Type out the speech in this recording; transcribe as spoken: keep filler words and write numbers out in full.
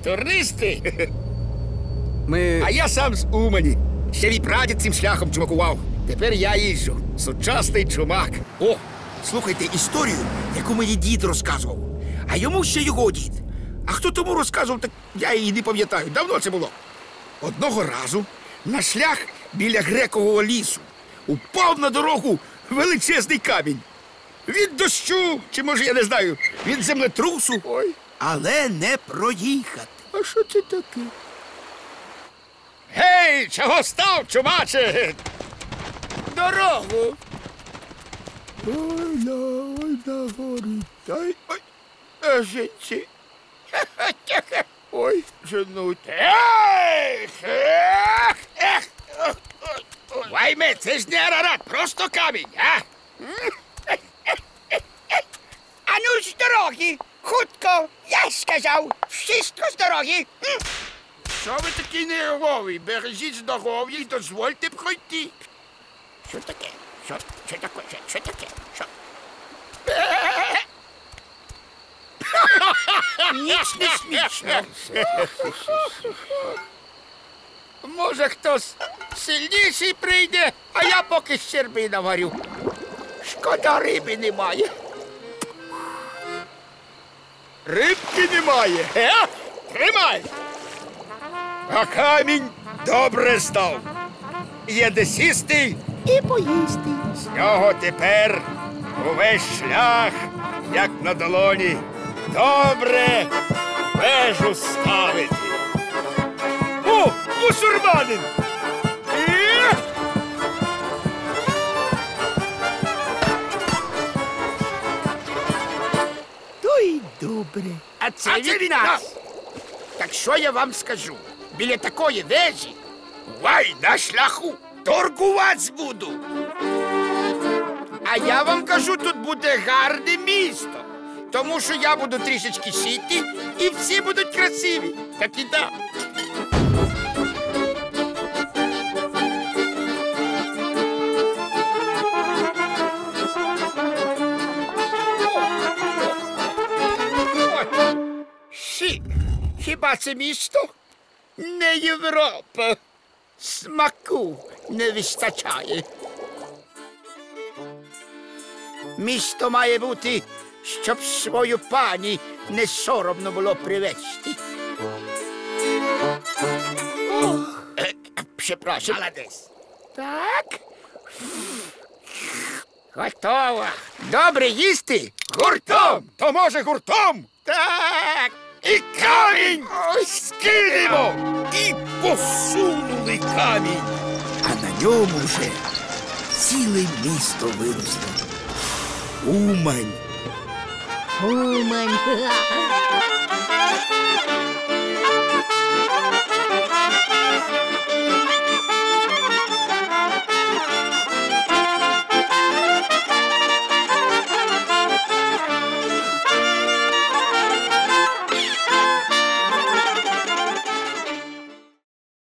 Туристи? Ми... А я сам з Умані. Ще мій прадід цим шляхом чумакував. Тепер я їжджу. Сучасний чумак. О, слухайте історію, яку мені дід розказував. А йому ще його дід. А хто тому розказував, так я її не пам'ятаю. Давно це було. Одного разу на шлях біля Грекового лісу упав на дорогу величезний камінь. Від дощу, чи, може, я не знаю, від землетрусу. Ой. Але не проїхати. А що це таке? Гей, чого став, чумаче? Дорогу. Ой, на, ой, на горить. Ой, ой, а жінці. Ой, женуть. Ех, ех, ех. Вайме, це ж не Арарат, просто камінь, а? А ну з дороги, хутко, я сказав, wszystko з дороги. Що ви такий нервовий? Бережіть здоров'я і дозвольте пройти. Що таке? Що? Що таке? Що таке? Що? Ніч не смішно. Може, хтось сильніший прийде, а я поки щерби наварю. Шкода, риби немає. Рибки немає. Е? Тримай! А камінь добре став. Є де сісти і поїсти. З нього тепер увесь шлях, як на долоні. Добре вежу ставити. О, мусульманин! Е? То й добре. А це, а від, від нас. нас. Так що я вам скажу? Біля такої вежі, вай, на шляху, торгувати буду. А я вам кажу, тут буде гарне місто. Тому що я буду трішечки сіти, і всі будуть красиві. Так і так. Хі, хіба це місто? Не Європа. Смаку не вистачає. Місто має бути, щоб свою пані не соромно було привезти. Е, Прzepraszam. Молодець. Так. Готово. Добре їсти? Гуртом. То може гуртом? Так. І камінь скинемо. І посунули камінь. А на ньому вже ціле місто виросло. Умань. Умань.